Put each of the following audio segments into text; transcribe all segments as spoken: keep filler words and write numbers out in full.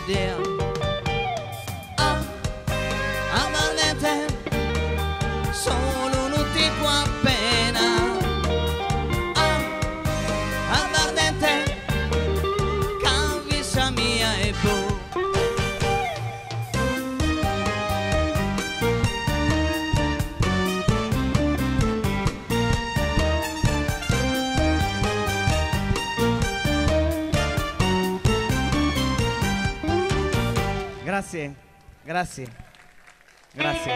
idea. Ah, amarmente, solo un tipo appena. Ah, amarmente, camisa mia e boh. Grazie, grazie, grazie.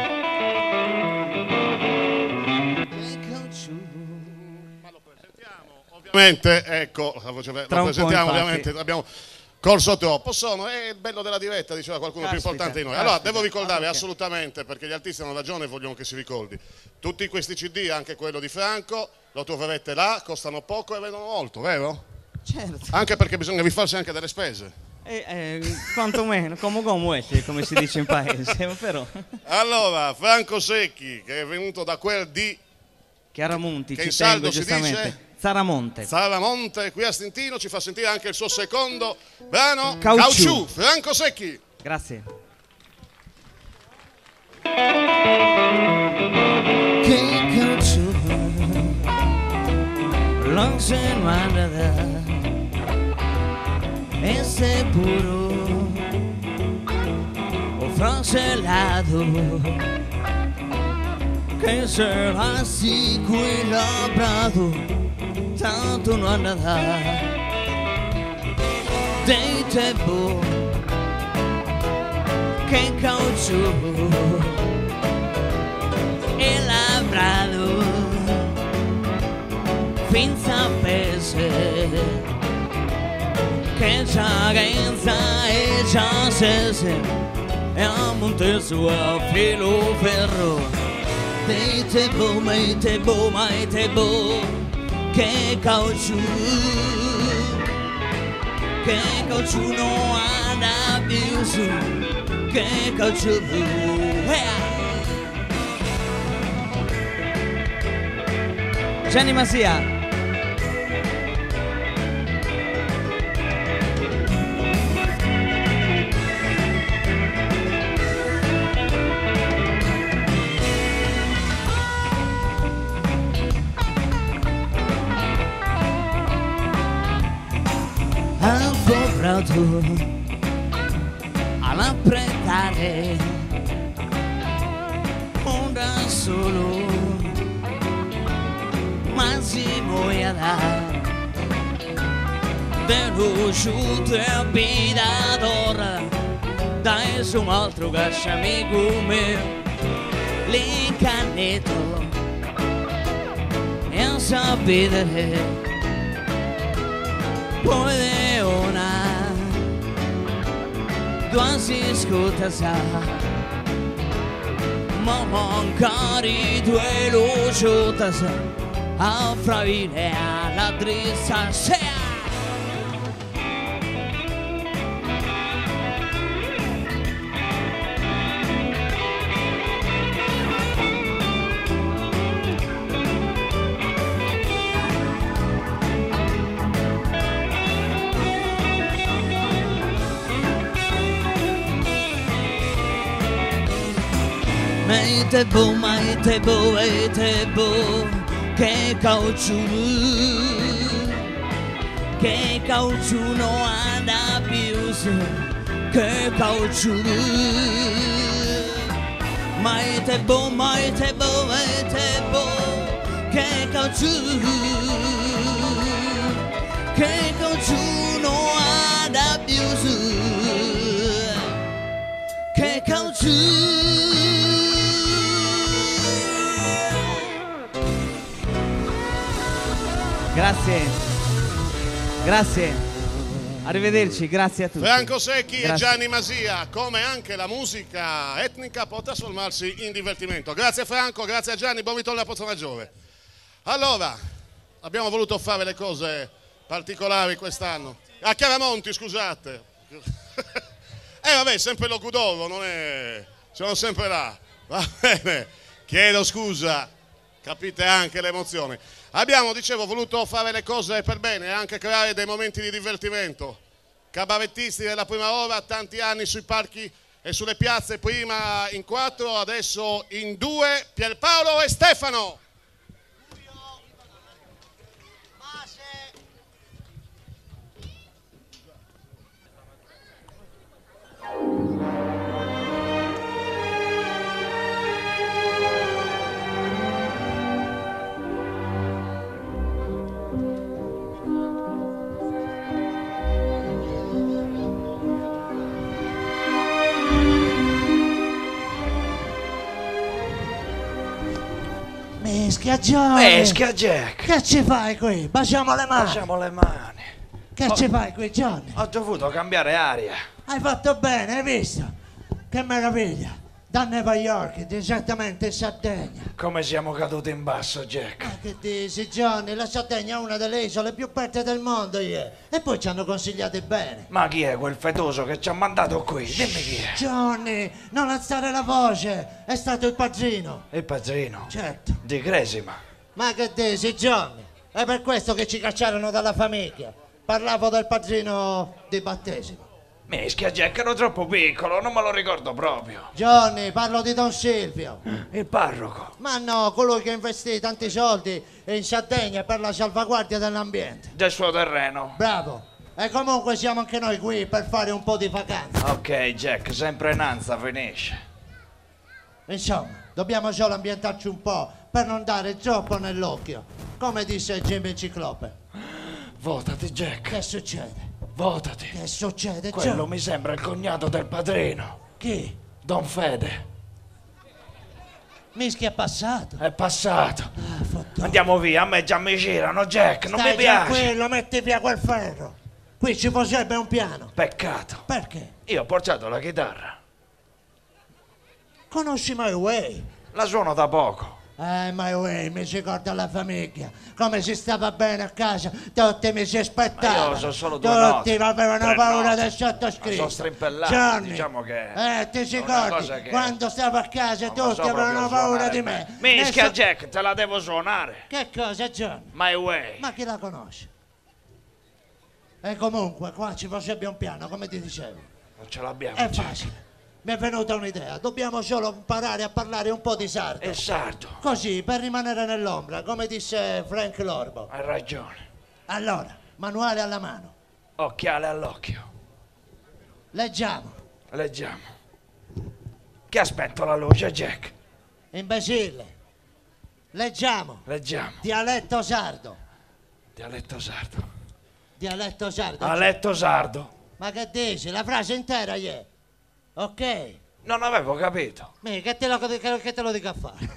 Ma lo presentiamo, ovviamente, ecco, lo presentiamo, ovviamente, abbiamo corso troppo, sono, è il bello della diretta, diceva qualcuno caspita, più importante di noi. Allora, caspita. Devo ricordare ah, okay. assolutamente, perché gli artisti hanno ragione e vogliono che si ricordi, tutti questi C D, anche quello di Franco, lo troverete là, costano poco e vendono molto, vero? Certo. Anche perché bisogna rifarsi anche delle spese. Eh, eh, quantomeno, come gomuete, come si dice in paese, però. Allora, Franco Secchi, che è venuto da quel di Chiaramonti, che ci in saldo tengo, si dice Zaramonte. Zaramonte, qui a Stintino, ci fa sentire anche il suo secondo brano, Caucciù. Caucciù, Franco Secchi. Grazie. Che caucciù, non se guarda. Ese puro o francelato che sarà sicuro labrato tanto non andrà dei tempo che caucciù e labrato finza pese che carenza e già se e a monte su a filo ferro dei tempo, mai tempo, mai tempo che caucciù che caucciù non anda più su che caucciù Gianni Masia. all'apprezzare un da solo ma si muoia delusciuto e abitador dai su un altro gascia amico mio l'incanneto e a sapere poi de una due si ascolta sa ma mancare due lucciuta sa a fravire alla drissa sea Maite bo, maite bo, maite bo, che caucciù, che caucciù non anda più su, che caucciù. Maite bo, maite bo, maite bo, che caucciù, che caucciù non anda più su, che caucciù. Grazie, grazie, arrivederci, grazie a tutti. Franco Secchi grazie. E Gianni Masia, come anche la musica etnica può trasformarsi in divertimento. Grazie Franco, grazie a Gianni, buon ritorno a Pozzomaggiore. Allora, abbiamo voluto fare le cose particolari quest'anno. A Chiaramonti, scusate. Eh vabbè, sempre Locudoro, non è... sono sempre là. Va bene, chiedo scusa, capite anche l'emozione. Abbiamo, dicevo, voluto fare le cose per bene e anche creare dei momenti di divertimento. cabarettisti della prima ora, tanti anni sui palchi e sulle piazze, prima in quattro, adesso in due, Pierpaolo e Stefano. Mischia Johnny! Mischia Jack! Che ci fai qui? Baciamo le mani! Facciamo le mani. Che Oh. ci fai qui, Johnny? Ho dovuto cambiare aria. Hai fatto bene, hai visto? Che meraviglia! Da New York, direttamente in Sardegna. Come siamo caduti in basso, Jack? Ma che dici, Johnny? La Sardegna è una delle isole più belle del mondo, yeah. E poi ci hanno consigliati bene. Ma chi è quel fetoso che ci ha mandato qui? Dimmi chi è. Johnny, non alzare la voce! È stato il padrino. Il padrino. Certo. Di Cresima. Ma che dici, Johnny? È per questo che ci cacciarono dalla famiglia. Parlavo del padrino di battesimo. Mischia Jack, ero troppo piccolo, non me lo ricordo proprio. Johnny, parlo di Don Silvio. Il parroco. Ma no, colui che investì tanti soldi in Sardegna per la salvaguardia dell'ambiente. Del suo terreno. Bravo. E comunque siamo anche noi qui per fare un po' di vacanza. Ok, Jack, sempre in anza finisce. Insomma, dobbiamo solo ambientarci un po' per non dare troppo nell'occhio. Come disse Jimmy Ciclope. Votati, Jack. Che succede? Votati. Che succede, Quello Johnny? mi sembra il cognato del padrino. Chi? Don Fede. Mischia è passato. È passato. Ah, fottuto. Andiamo via, a me già mi girano, Jack, non Stai mi piace. tranquillo, metti via quel ferro. Qui ci vorrebbe un piano. Peccato. Perché? Io ho portato la chitarra. Conosci My Way? La suono da poco. Eh, My Way, mi ricorda la famiglia, come si stava bene a casa, tutti mi si aspettavano. Ma io so solo due tutti note, avevano tre paura note. del sottoscritto. Ma sono strimpellati, Johnny, diciamo che Eh, ti è una ricordi, cosa che- quando stavo a casa Non lo tutti so avevano proprio paura suonare di bene. me. Mischia Adesso- Jack, te la devo suonare. Che cosa, Johnny? My Way. Ma chi la conosce? E comunque, qua ci vorrebbe un piano, come ti dicevo. Non ce l'abbiamo, È Jack. facile. Mi è venuta un'idea, dobbiamo solo imparare a parlare un po' di sardo. È sardo. Così, per rimanere nell'ombra, come disse Frank Lorbo. Hai ragione. Allora, manuale alla mano. Occhiale all'occhio. Leggiamo. Leggiamo. Che aspetto la luce, Jack. Imbecille. Leggiamo. Leggiamo. Dialetto sardo. Dialetto sardo. Dialetto sardo. Dialetto sardo. Ma che dici? La frase intera è. Ok. Non avevo capito. Mi, che te lo, che, che te lo dico a fare?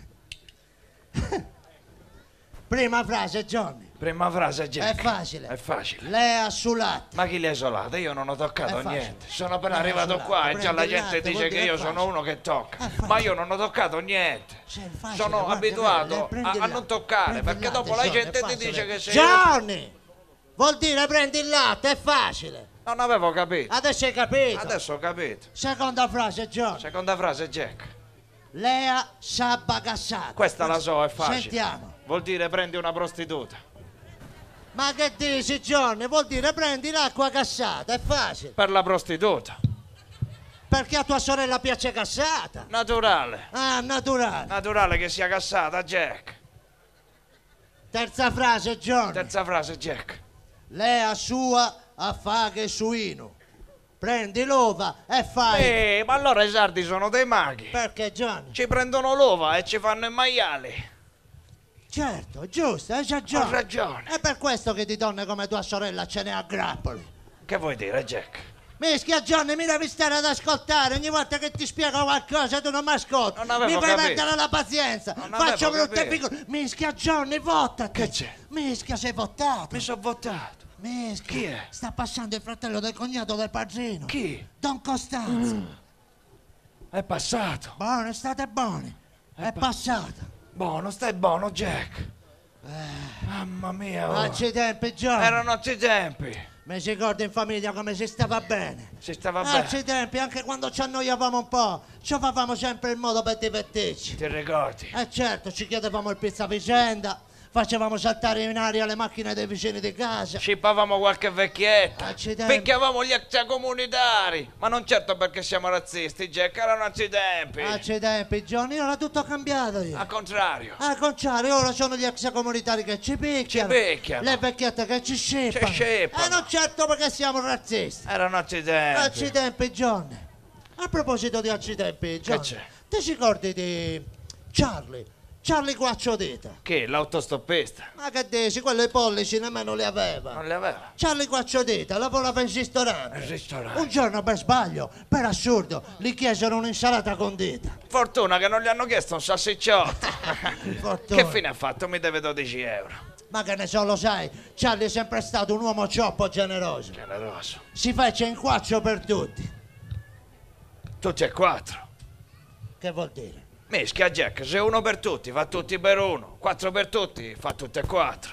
Prima frase, Johnny. Prima frase, Jack. È facile. È facile. Lea su latte. Ma chi le ha isolate? Io non ho È toccato facile. niente. Sono appena Lea arrivato sul qua latte, e già la prendi il gente latte, dice vuol che dire io è sono facile. uno che tocca. È facile. Ma io non ho toccato niente. Sì, è facile, Sono guarda, abituato lei, a, prendi a il non latte, toccare prendi il perché latte, dopo la Johnny, gente è ti facile. dice che sei... Johnny! Vuol dire prendi il latte, è facile. Non avevo capito. Adesso hai capito. Adesso ho capito. Seconda frase, Johnny. Seconda frase, Jack. Lea sa bagassata. Questa la so, è facile. Sentiamo. Vuol dire prendi una prostituta. Ma che dici, Johnny? Vuol dire prendi l'acqua gassata, è facile. Per la prostituta. Perché a tua sorella piace gassata. Naturale. Ah, naturale. Naturale che sia cassata, Jack. Terza frase, Johnny. Terza frase, Jack. Lea sua a faghe suino. Prendi l'ova e fai. Eh, ma allora i sardi sono dei maghi. Perché, Johnny? Ci prendono l'ova e ci fanno i maiali. Certo, giusto, hai Ho ragione. ragione. È per questo che di donne come tua sorella ce n'è a grappoli. Che vuoi dire, Jack? Mischia, Johnny, mi devi stare ad ascoltare. Ogni volta che ti spiego qualcosa tu non mi ascolti. Non avevo Mi fai capito. perdere la pazienza. Non Faccio avevo brutte capito. figure. Mischia, Johnny, votati. Che c'è? Mischia, sei votato. Mi sono votato. Mischia. Chi è? Sta passando il fratello del cognato del padrino. Chi? Don Costanzo. È passato. Buono, state buoni. È pa- passato. Buono, stai buono, Jack. Mamma mia. Oh. Facci i tempi, Johnny. Erano altri tempi. Mi si ricorda in famiglia come si stava bene. Si stava Altri bene. tempi, anche quando ci annoiavamo un po', trovavamo sempre il modo per divertirci. Ti ricordi? Eh certo, ci chiedevamo il pizza a vicenda, facevamo saltare in aria le macchine dei vicini di casa. Scippavamo qualche vecchietta. Accidenti. Picchiavamo gli extracomunitari. Ma non certo perché siamo razzisti, Jack, erano altri tempi. Accidenti, Johnny, ora tutto cambiato io. Al contrario. Al contrario, ora sono gli extracomunitari che ci picchiano. Ci picchiano. Le vecchiette che ci scippano. Ci scippano. E non certo perché siamo razzisti. Erano altri tempi. Accidenti, Johnny. A proposito di accidenti, Johnny, c'è? ti ricordi di Charlie? Charlie Quattrodita. Che? L'autostoppista? Ma che dici, quelle pollici nemmeno le aveva. Non le aveva? Charlie Quattrodita lavorava in ristorante. Il ristorante. Un giorno per sbaglio, per assurdo, gli chiesero un'insalata condita. Fortuna che non gli hanno chiesto un salsicciotto. Fortuna. Che fine ha fatto? Mi deve dodici euro. Ma che ne so, lo sai, Charlie è sempre stato un uomo cioppo generoso. Generoso. Si fece in quattro per tutti. Tutti e quattro. Che vuol dire? Mischia, Jack, se uno per tutti fa tutti per uno, quattro per tutti fa tutti e quattro.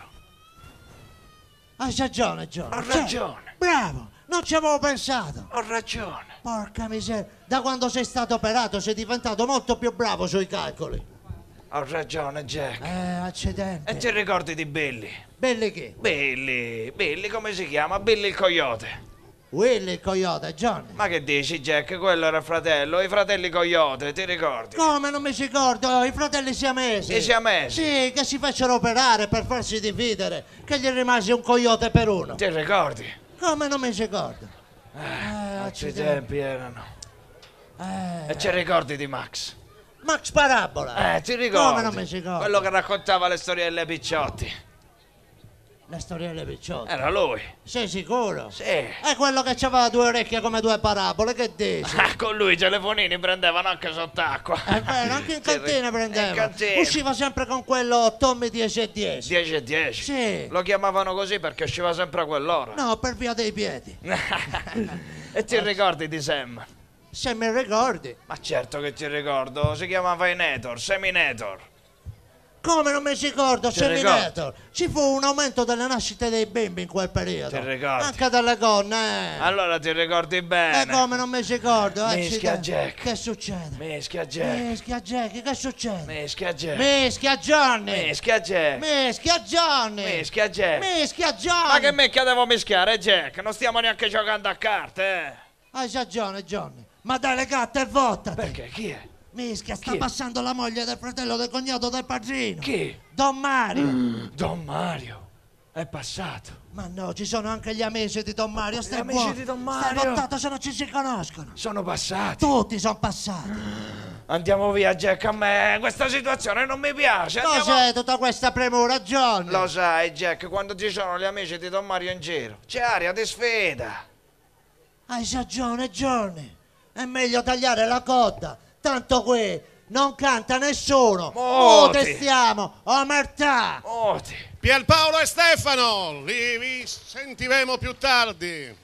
Hai ragione, John. Ho Cioè, ragione. bravo, non ci avevo pensato. Ho ragione. Porca miseria, da quando sei stato operato sei diventato molto più bravo sui calcoli. Ho ragione, Jack. Eh, accidenti. E ti ricordi di Billy? Belli chi? Billy, Billy come si chiama? Billy il coyote. Willy il coyote, Johnny. Ma che dici, Jack? Quello era il fratello, i fratelli coyote, ti ricordi? Come non mi ricordo? I fratelli siamesi. I siamesi? Sì, che si fecero operare per farsi dividere, che gli rimase un coyote per uno. Ti ricordi? Come non mi ricordo? Eh, Altri accidenti. tempi erano. Eh, E ci ricordi di Max? Max Parabola. Eh, ti ricordi? Come non mi ricordo? Quello che raccontava le storielle picciotti. La storiella picciotta. Era lui. Sei sicuro? Sì. È quello che aveva due orecchie come due parabole, che dici? Ah, con lui i telefonini prendevano anche sott'acqua. È vero, anche in Sì, cantina in prendeva. cantina. Usciva sempre con quello Tommy dieci e dieci. dieci e dieci? Sì. Lo chiamavano così perché usciva sempre a quell'ora. No, per via dei piedi. E ti ricordi di Sam? Se mi ricordi. Ma certo che ti ricordo, si chiamava Enator, Seminator. Come non mi ricordo, Ti Seminator? Ci fu un aumento delle nascite dei bimbi in quel periodo. Ti ricordi? Anche delle donne, eh. Allora ti ricordi bene. E come non mi ricordo? Mischia accidenti. Jack. Che succede? Mischia Jack. Mischia Jack, che succede? Mischia Jack. Mischia Johnny. Mischia Jack. Mischia Johnny. Mischia Jack. Mischia Johnny. Ma che mischia devo mischiare, Jack? Non stiamo neanche giocando a carte, eh? Hai ragione, Johnny. Ma dai le gatte e votati. Perché? Chi è? Mischia, sta Chi è? passando la moglie del fratello del cognato del padrino. Chi? Don Mario. Don Mario. È passato. Ma no, ci sono anche gli amici di Don Mario. Stai amici buono. di Don Stai Mario? lottato se non ci si conoscono. Sono passati. Tutti sono passati. Andiamo via, Jack, a me questa situazione non mi piace. Andiamo... Cos'è tutta questa premura, Johnny? Lo sai, Jack, quando ci sono gli amici di Don Mario in giro, c'è aria di sfida. Hai ragione, Johnny. È meglio tagliare la coda. Tanto qui non canta nessuno. Oh, Moti. te stiamo. Omertà. Oti. Pierpaolo e Stefano, li vi sentiremo più tardi.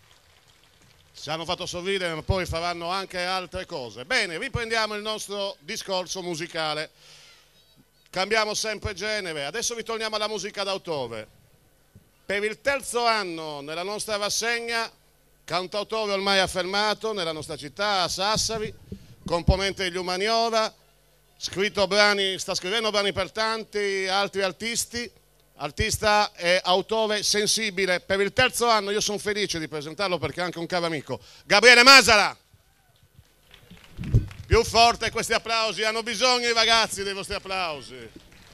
Ci hanno fatto sorridere, ma poi faranno anche altre cose. Bene, riprendiamo il nostro discorso musicale. Cambiamo sempre genere. Adesso ritorniamo alla musica d'autore. Per il terzo anno nella nostra rassegna, cantautore ormai affermato nella nostra città, a Sassari, componente degli Umaniora, scritto brani, sta scrivendo brani per tanti altri artisti, artista e autore sensibile. Per il terzo anno io sono felice di presentarlo perché è anche un caro amico, Gabriele Masala. Più forte questi applausi, hanno bisogno i ragazzi dei vostri applausi.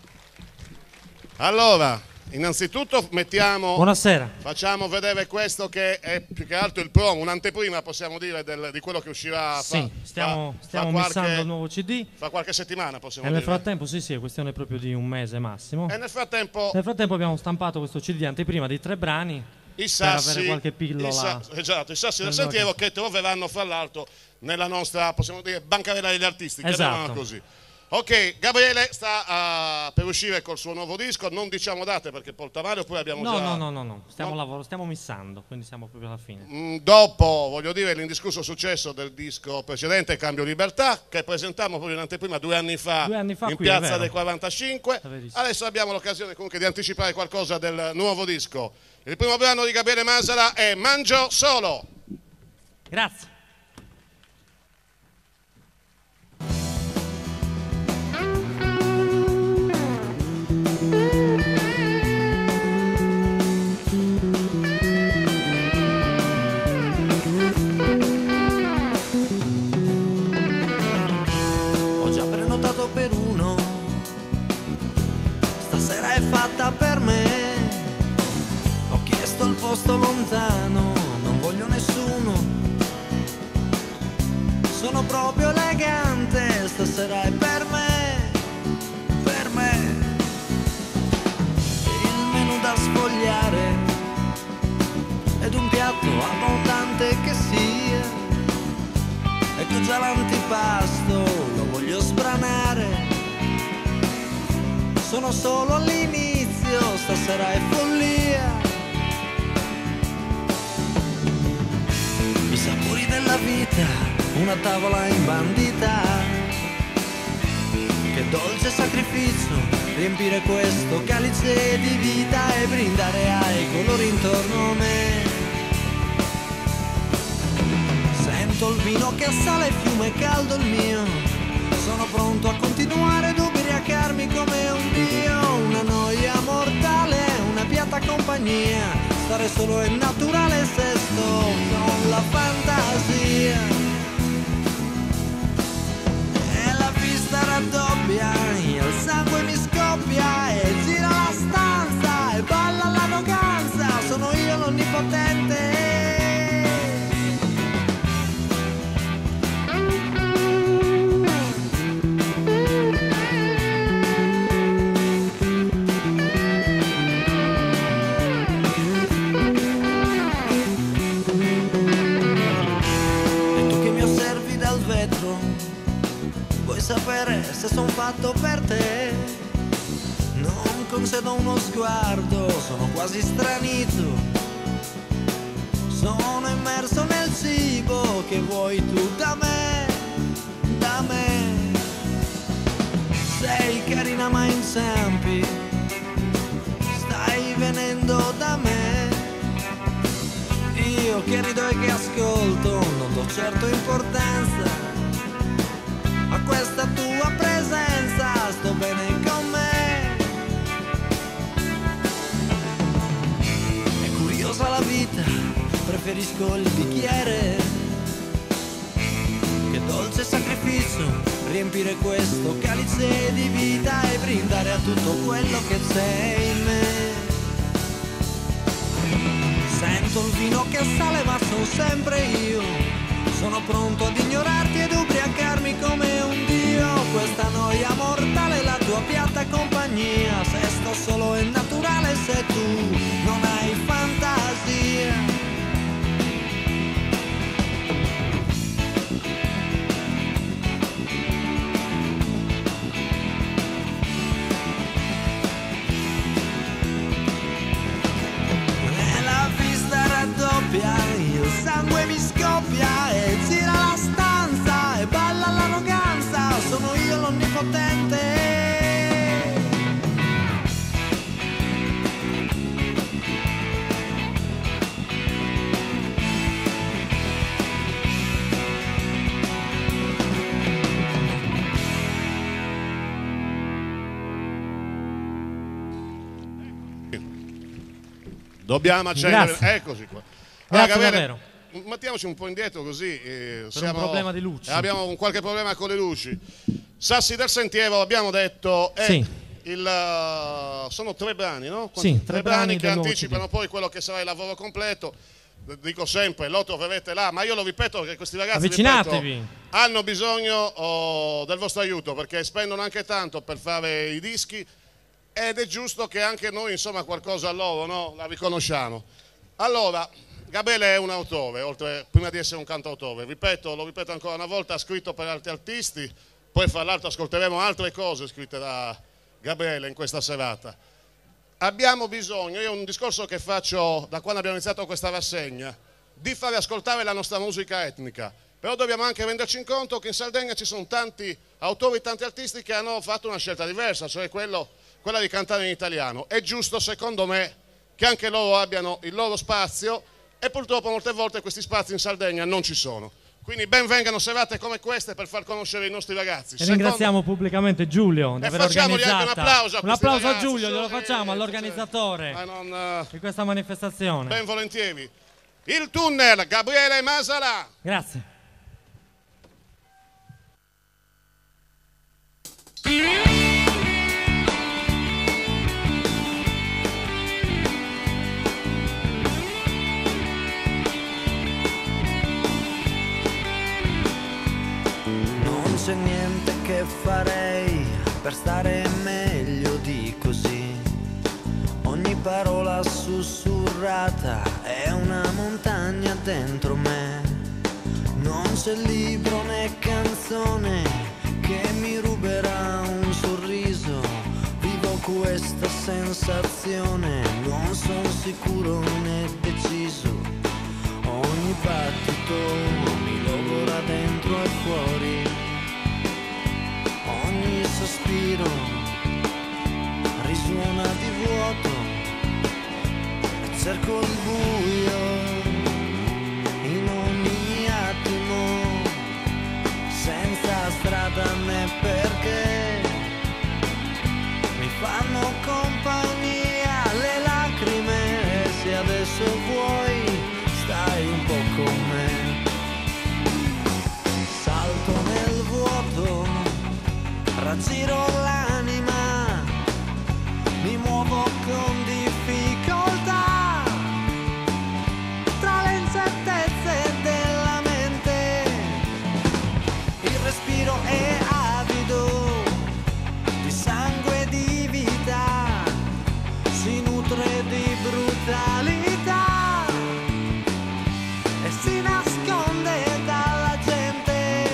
Allora, innanzitutto mettiamo, Buonasera. facciamo vedere questo che è più che altro il promo, un'anteprima possiamo dire del, di quello che uscirà Sì, fra, stiamo, fra- stiamo fra missando qualche, il nuovo C D fra qualche settimana possiamo e nel dire. frattempo, sì sì, è questione proprio di un mese massimo. E nel frattempo Nel frattempo abbiamo stampato questo C D anteprima di tre brani i per sassi, avere qualche pillola. i sa- esatto, i sassi del nel sentiero che troveranno fra l'altro nella nostra, possiamo dire, bancarella degli artisti, chiamiamola Esatto. così. Ok, Gabriele sta uh, per uscire col suo nuovo disco, non diciamo date perché Poltavario poi abbiamo No, già... no, no, no, no, stiamo No? lavorando, stiamo missando, quindi siamo proprio alla fine. Mm, Dopo, voglio dire, l'indiscusso successo del disco precedente, Cambio Libertà, che presentammo proprio in anteprima due anni fa, Due anni fa in qui, è Piazza vero. dei quarantacinque. È verissimo. Adesso abbiamo l'occasione comunque di anticipare qualcosa del nuovo disco. Il primo brano di Gabriele Masala è Mangio Solo. Grazie. Thank you. proprio elegante, stasera è per me, per me. Il menù da sfogliare ed un piatto abbondante che sia, ecco già l'antipasto, lo voglio sbranare. Sono solo all'inizio, stasera è follia. I sapori della vita, una tavola imbandita. Che dolce sacrificio, riempire questo calice di vita e brindare ai colori intorno a me. Sento il vino che assale il fiume caldo il mio. Sono pronto a continuare ad ubriacarmi come un dio. Una noia mortale, una piatta compagnia. Stare solo è naturale se sto con la fantasia. E la vista raddoppia, il sangue mi scoppia e gira la stanza e balla l'arroganza. Sono io l'onnipotente. Sapere se son fatto per te. Non concedo uno sguardo, sono quasi stranito. Sono immerso nel cibo che vuoi tu da me, da me. Sei carina ma inciampi, stai venendo da me. Io che rido e che ascolto, non do certo importanza a questa tua presenza, sto bene con me. È curiosa la vita, preferisco il bicchiere. Che dolce sacrificio, riempire questo calice di vita e brindare a tutto quello che c'è in me. Sento il vino che sale ma sono sempre io. Sono pronto ad ignorarti ed ubriacarmi come un dio. Questa noia mortale, la tua piatta compagnia. Se sto solo è naturale se tu non hai fantasia. E la vista raddoppia, il sangue mi scoppia e gira la stanza e balla l'arroganza. Sono io l'onnipotente. Dobbiamo accendere. Grazie. Eccoci qua. Grazie Gabriele, davvero. mettiamoci un po' indietro così. Eh, Per siamo, un problema di luci. eh, abbiamo un qualche problema con le luci. Sassi del Sentiero, abbiamo detto, è Sì. il, uh, sono tre brani, no? Sì, tre, tre brani brani che del nuovo anticipano C D. poi quello che sarà il lavoro completo. Dico sempre, lo troverete là, ma io lo ripeto perché questi ragazzi Avvicinatevi. ripeto, hanno bisogno oh, del vostro aiuto perché spendono anche tanto per fare i dischi ed è giusto che anche noi insomma qualcosa a loro, no? La riconosciamo. Allora, Gabriele è un autore, oltre, prima di essere un cantautore, ripeto, lo ripeto ancora una volta, ha scritto per altri artisti, poi fra l'altro ascolteremo altre cose scritte da Gabriele in questa serata. Abbiamo bisogno, io è un discorso che faccio da quando abbiamo iniziato questa rassegna, di fare ascoltare la nostra musica etnica, però dobbiamo anche renderci conto che in Sardegna ci sono tanti autori, tanti artisti che hanno fatto una scelta diversa, cioè quello, quella di cantare in italiano. È giusto secondo me che anche loro abbiano il loro spazio e purtroppo molte volte questi spazi in Sardegna non ci sono. Quindi ben vengano serate come queste per far conoscere i nostri ragazzi. E ringraziamo Secondo... pubblicamente Giulio di E aver facciamogli organizzato. anche un applauso a Un questi applauso a ragazzi, Giulio, glielo sì, facciamo, sì, all'organizzatore ma non, uh, di questa manifestazione. ben volentieri. Il tunnel, Gabriele Masala. Grazie. c'è niente che farei per stare meglio di così. Ogni parola sussurrata è una montagna dentro me. Non c'è libro né canzone che mi ruberà un sorriso. Vivo questa sensazione, non sono sicuro né deciso. Ogni battito mi logora dentro e fuori. Ogni sospiro risuona di vuoto. E cerco il buio in ogni attimo, senza strada né perché. Mi fanno compagnia le lacrime, e se adesso vuoi stai un po' con me. Salto nel vuoto, raggiro l'anima, mi muovo con difficoltà tra le incertezze della mente. Il respiro è avido di sangue e di vita, si nutre di brutalità e si nasconde dalla gente.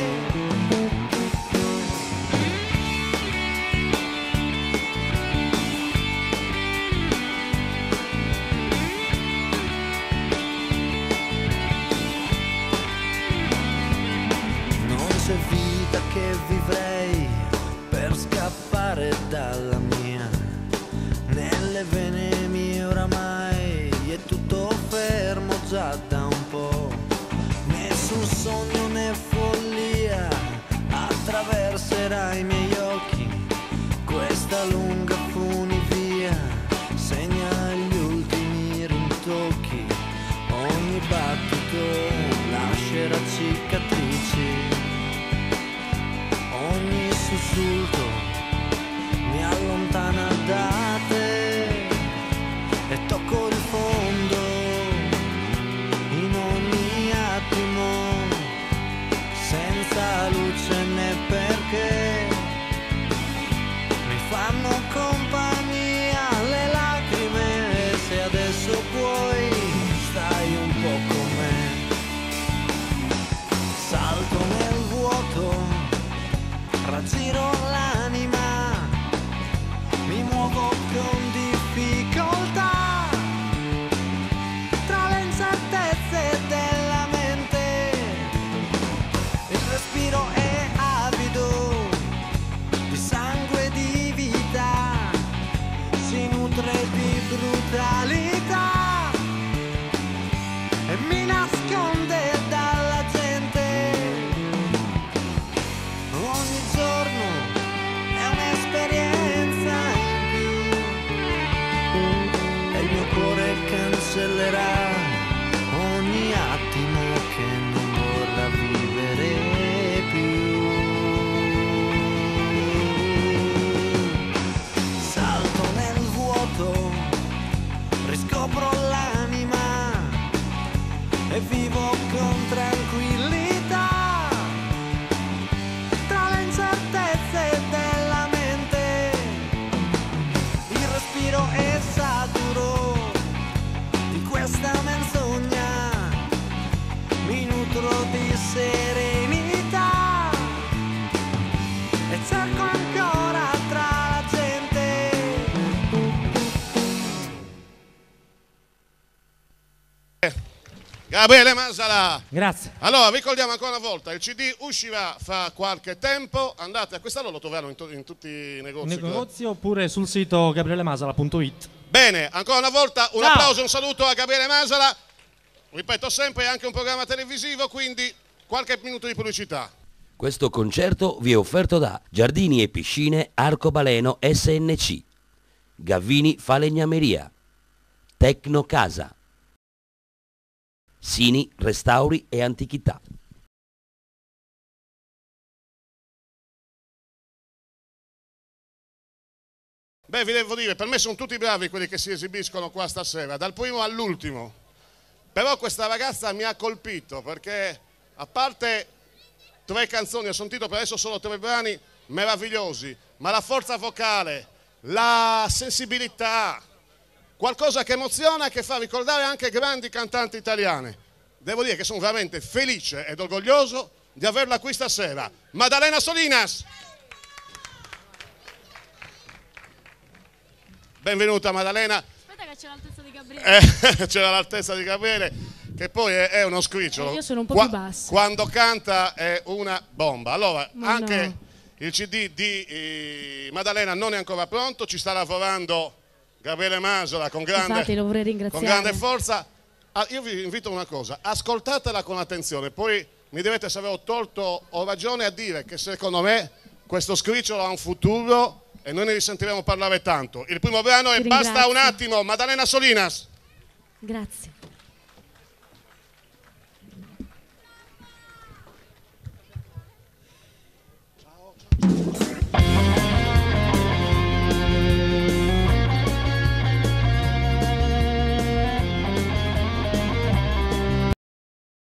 Non c'è vita che vivrei per scappare dalla mia. Nelle vene mie oramai è tutto fermo già da un po'. Nessun sogno né follia attraverserà i miei occhi. Questa lunga funivia segna gli ultimi rintocchi. Ogni battito lascerà cicatrici. Ogni sussulto mi allontana da te e tocco il fondo in ogni attimo, senza luce né perché. Mi fanno compagnia le lacrime, e se adesso puoi stai un po' con me. Salto nel vuoto, raggiro l'anima, mi muovo con difficoltà tra le incertezze della mente. Il respiro è avido di sangue e di vita, si nutre di brutalità e mi nasconde dalla gente. Ogni giorno è un'esperienza in più e il mio cuore cancellerà ogni attimo che non vorrà vivere più. Salto nel vuoto, riscopro l'anima e vivo con tranquillità tra le incertezze della mente. Il respiro è saturo di questa menzogna, mi nutro di serenità e cerco ancora tra la gente. Gabriele Masala. Grazie. Allora, ricordiamo ancora una volta, il C D uscirà fra qualche tempo, andate a acquistarlo, lo troveranno in, to- in tutti i negozi. Nei negozi oppure sul sito gabrielemasala punto it. Bene, ancora una volta un Ciao. applauso, un saluto a Gabriele Masala. Ripeto sempre, è anche un programma televisivo, quindi qualche minuto di pubblicità. Questo concerto vi è offerto da Giardini e Piscine Arcobaleno S N C, Gavini Falegnameria, Tecno Casa, Sini Restauri e Antichità. Beh, vi devo dire, per me sono tutti bravi quelli che si esibiscono qua stasera, dal primo all'ultimo. Però questa ragazza mi ha colpito perché, a parte tre canzoni, ho sentito per adesso solo tre brani meravigliosi, ma la forza vocale, la sensibilità, qualcosa che emoziona e che fa ricordare anche grandi cantanti italiane. Devo dire che sono veramente felice ed orgoglioso di averla qui stasera. Maddalena Solinas! Benvenuta Maddalena. Aspetta che c'è l'altezza di Gabriele. Eh, c'era l'altezza di Gabriele, che poi è, è uno scricciolo. Eh, io sono un po' Qua, più bassa. Quando canta è una bomba. Allora, Ma anche no. il C D di eh, Maddalena non è ancora pronto, ci sta lavorando Gabriele Masola con grande, Infatti lo vorrei con ringraziare. grande forza. Ah, io vi invito a una cosa, ascoltatela con attenzione, poi mi direte se avevo torto o ragione a dire che secondo me questo scricciolo ha un futuro e noi ne risentiremo parlare tanto. Il primo brano è Ti Basta ringrazio. un attimo, Maddalena Solinas. Grazie. Ciao.